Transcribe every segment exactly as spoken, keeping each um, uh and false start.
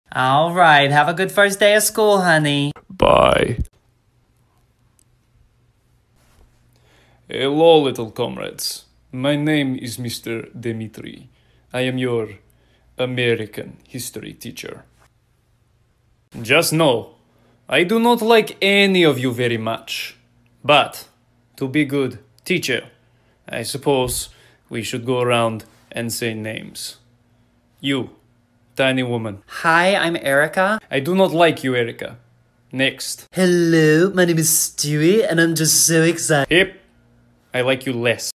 All right, have a good first day of school, honey. Bye. Hello, little comrades. My name is Mister Dimitri. I am your American history teacher. Just know, I do not like any of you very much. But, to be good teacher, I suppose we should go around and say names. You, tiny woman. Hi, I'm Erica. I do not like you, Erica. Next. Hello, my name is Stewie, and I'm just so excited. Hip. I like you less.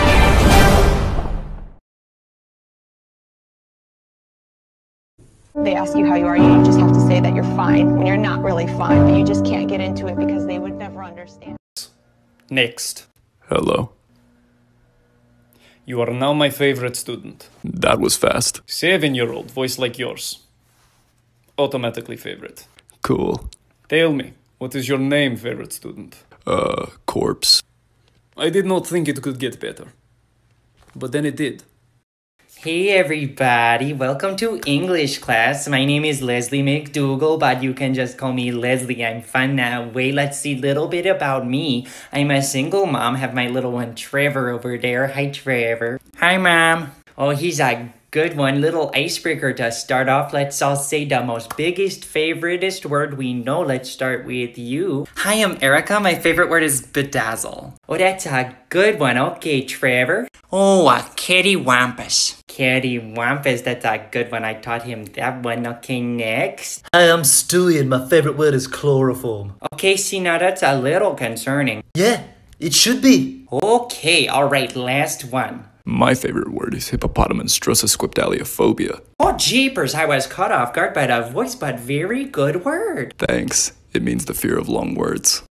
They ask you how you are, you just have to say that you're fine when you're not really fine, but you just can't get into it because they would never understand. Next. Hello. You are now my favorite student. That was fast. Seven-year-old, voice like yours. Automatically favorite. Cool. Tell me, what is your name, favorite student? Uh, corpse. I did not think it could get better. But then it did. Hey everybody, welcome to English class. My name is Leslie McDougall, but you can just call me Leslie. I'm fun now. Wait, let's see a little bit about me. I'm a single mom, have my little one Trevor over there. Hi Trevor. Hi Mom. Oh, he's a good one. Little icebreaker to start off. Let's all say the most biggest, favoriteest word we know. Let's start with you. Hi, I'm Erica. My favorite word is bedazzle. Oh, that's a good one. Okay, Trevor. Oh, a kittywampus. Kittywampus, that's a good one. I taught him that one. Okay, next. Hi, I'm Stewie, and my favorite word is chloroform. Okay, see, now that's a little concerning. Yeah, it should be. Okay, all right, last one. My favorite word is hippopotamonstrosesquipedaliophobia. Oh, jeepers, I was caught off guard by the voice, but very good word. Thanks. It means the fear of long words.